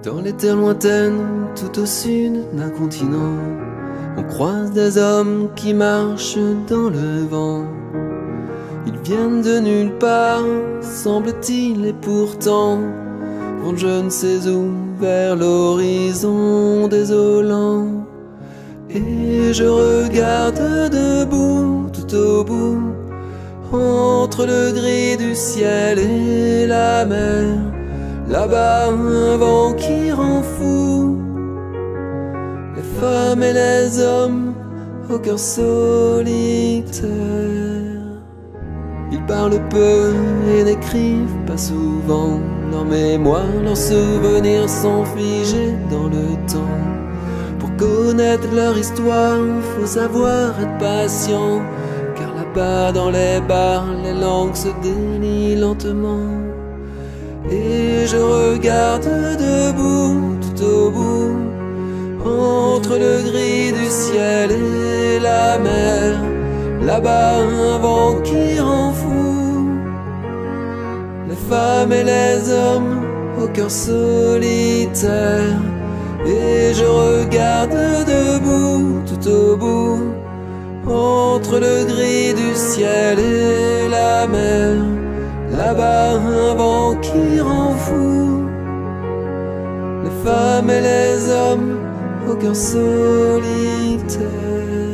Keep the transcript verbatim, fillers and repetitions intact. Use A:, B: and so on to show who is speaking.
A: Dans les terres lointaines, tout au sud d'un continent, on croise des hommes qui marchent dans le vent. Ils viennent de nulle part, semble-t-il, et pourtant vont je ne sais où, vers l'horizon désolant. Et je regarde debout, tout au bout, entre le gris du ciel et la mer, là-bas un vent qui rend fou les femmes et les hommes au cœur solitaire. Ils parlent peu et n'écrivent pas souvent, leurs mémoires, leurs souvenirs sont figés dans le temps. Pour connaître leur histoire, faut savoir être patient, car là-bas dans les bars, les langues se délient lentement. Et je regarde debout, tout au bout, entre le gris du ciel et la mer, là-bas un vent qui rend fou les femmes et les hommes au cœur solitaire. Et je regarde debout, tout au bout, entre le gris du ciel et la mer, là-bas un vent qui rend fou les femmes et les hommes au cœur solitaire.